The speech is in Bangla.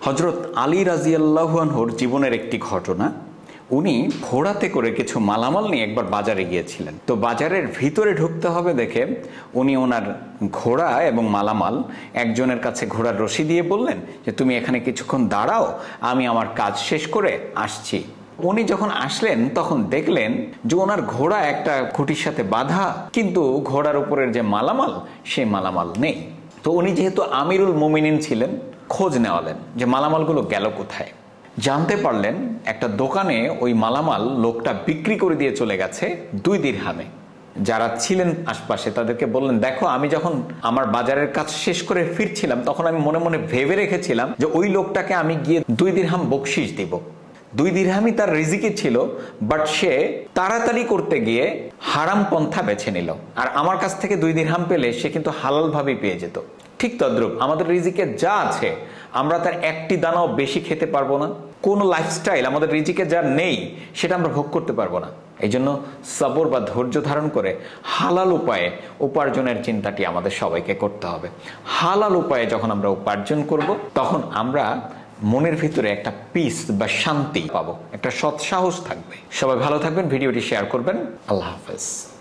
হযরত আলী রাদিয়াল্লাহু আনহুর জীবনের একটি ঘটনা। উনি ঘোড়াতে করে কিছু মালামাল নিয়ে একবার বাজারে গিয়েছিলেন। তো বাজারের ভিতরে ঢুকতে হবে দেখে উনি ওনার ঘোড়া এবং মালামাল একজনের কাছে ঘোড়ার রশি দিয়ে বললেন যে তুমি এখানে কিছুক্ষণ দাঁড়াও, আমি আমার কাজ শেষ করে আসছি। উনি যখন আসলেন তখন দেখলেন যে ওনার ঘোড়া একটা খুঁটির সাথে বাঁধা, কিন্তু ঘোড়ার উপরের যে মালামাল সেই মালামাল নেই। তো উনি যেহেতু আমিরুল মুমিনিন ছিলেন, খোঁজ নেওয়ালেন যে মালামালগুলো গেল কোথায়। জানতে পারলেন একটা দোকানে ওই মালামাল লোকটা বিক্রি করে দিয়ে চলে গেছে 2 দিরহামে। যারা ছিলেন আশপাশে তাদেরকে বললেন, দেখো আমি যখন আমার বাজারের কাজ শেষ করে ফিরছিলাম তখন আমি মনে মনে ভেবে রেখেছিলাম যে ওই লোকটাকে আমি গিয়ে 2 দিরহাম বকশিশ দিব। 2 দিরহামই তার রিজিকে ছিল, বাট সে তাড়াতাড়ি করতে গিয়ে হারাম পন্থা বেছে নিল। আর আমার কাছ থেকে 2 দিরহাম পেলে সে কিন্তু হালাল ভাবেই পেয়ে যেত। ঠিক তদ্রুপ আমাদের রিজিকে যা আছে আমরা তার একটি দানাও বেশি খেতে পারবো না। কোন লাইফস্টাইল আমাদের রিজিকে যা নেই সেটা আমরা ভোগ করতে পারবো না। এই জন্য সবর বা ধৈর্য ধারণ করে হালাল উপায়ে উপার্জনের চিন্তাটি আমাদের সবাইকে করতে হবে। হালাল উপায়ে যখন আমরা উপার্জন করব তখন আমরা মনের ভিতরে একটা পিস বা শান্তি পাবো, একটা সৎসাহস থাকবে। সবাই ভালো থাকবেন, ভিডিওটি শেয়ার করবেন। আল্লাহ হাফেজ।